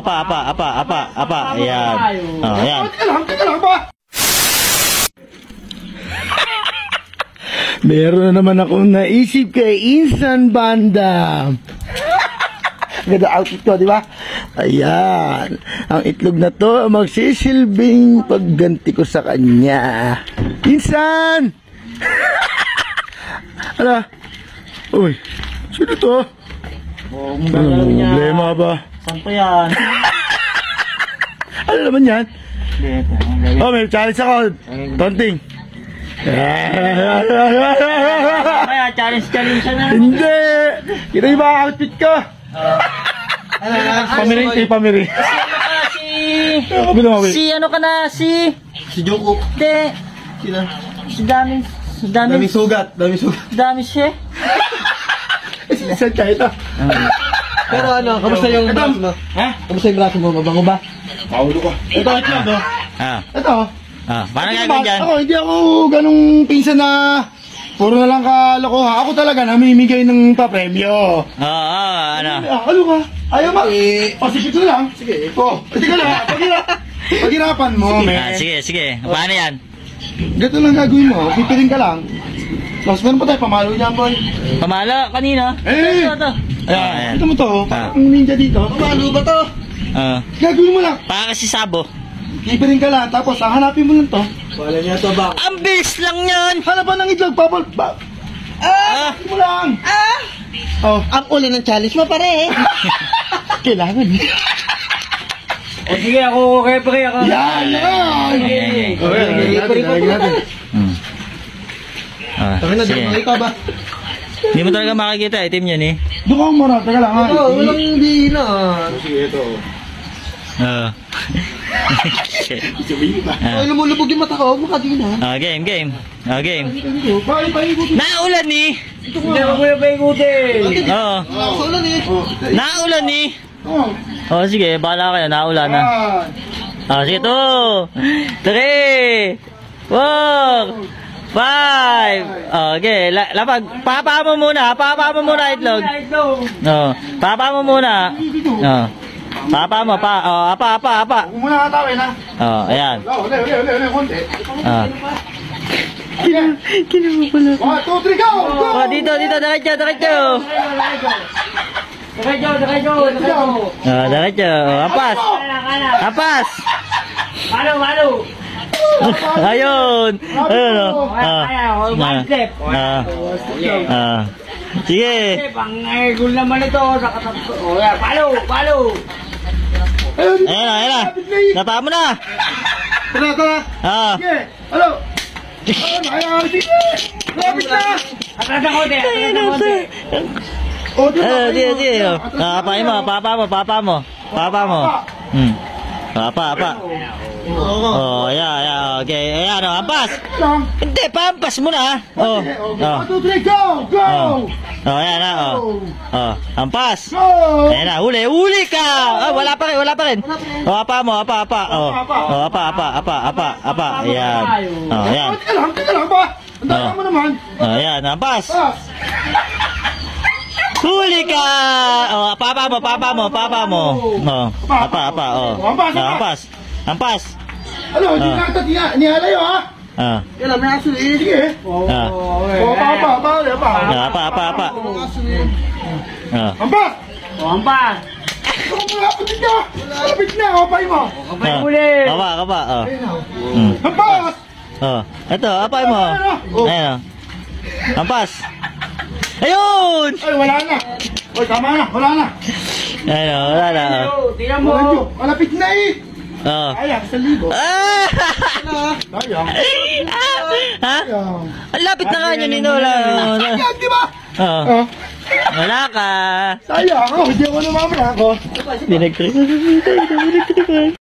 Apa. Ayan. Oh, ayan. Teka lang ba? Meron na naman akong naisip kay Insan Banda. Ganda outfit ko, di ba? Ayan. Ang itlog na to magsisilbing pagganti ko sa kanya. Insan! Ala? Uy, sino to? Problema ba? Saan pa yan? Ano naman yan? Oh, may challenge ako. Tonting. Kaya challenge na. Hindi! Kita yung mga outfit ko. Pamiring. Si ano ka na? Si Joko. Hindi. Sino? Si Dami sugat. Dami siya. Saan ka ito? Pero ano, kamusta yung braso mo? Ha? Kamusta yung braso mo? Mabango ba? Paulo ko. Ito, ito. Ito. Paano gagawin dyan? Ako, hindi ako ganung pinsan na puro na lang kalokoha. Ako talaga namimigay ng papremyo. Ano? Ano ka? Ayaw ba? Pasipit na lang. Sige. Sige na. Paghirapan mo, men. Sige. Paano yan? Ganito lang gagawin mo. Pipiling ka lang. Tapos meron pa tayo pamalo dyan, boy. Pamala kanina? Ito. Ayan. Ito mo to. Ang ninja dito. Pamalo ba to? Gagawin mo lang. Para kasi sabo. Pipiling ka lang. Tapos hanapin mo lang to. Wala niya to ba? Ang bilis lang yan! Hanapan ng itlog, papal. Hanapin mo lang. Ang uli ng challenge mo, pare. Kailangan. Sige, ako pre ako. Yan! Sige. Ikaw ba? Hindi mo talaga makikita, itim yun eh. Doon ka muna, teka lang ha. Walang hindi na. Sige, ito. Lumulubog yung mata ko, mukha din na. Game. Paikot. Naulan eh! Hindi ako kuya paikutin. Oo. Saulan eh. Naulan eh! Sige, bahala kayo, naulan na. Sige, 2, 3, 4, 5. Okay, lapag. Papa mo muna itlog. Papa mo muna. Papa mo, apa. Huwag mo na katawin ha. Ayan. Uli, konti. Kinuha ko lang. 1, 2, 3, go! Dito, diretso. Diretso. Ampas. Malo. Ayun. One step. Sige. Ang gul naman ito. Palo. Ayan na. Napa mo na. Tara. Sige. Halo. Sige. Lapit na. Atras ako, de. Sige. Papa mo. Apa. Yeah. Okay. Ayan, ampas. Hindi, pampas mo na. 1, 2, 3, go! Ayan na, ampas. Go! Ayan na, huli ka. Wala pa rin. Apa mo. Apa. Ayan. Ayan. Teka lang ba? Ang dami mo naman. Ayan, ampas. Huli ka! Papa mo. Ampas. Ano, hindi na kita nihalayo ha? Yan lang, may aso eh. Sige. Apa. Ampas! Ampas! Ito ko malapit ka! Malapit na, kapay mo! Kapa. Ampas! Ito, apay mo. Ayan. Ampas. Ayun! Ay, wala na. Oy, tama na, wala na. Ayun, wala na. Tingnan mo. Malapit na eh. Ayan, 1,000. Sayang. Ha? Ang lapit na nga yun, Ninola. Sayang, di ba? Wala ka. Sayang, hindi ako namamaya ako. Dinagtripan.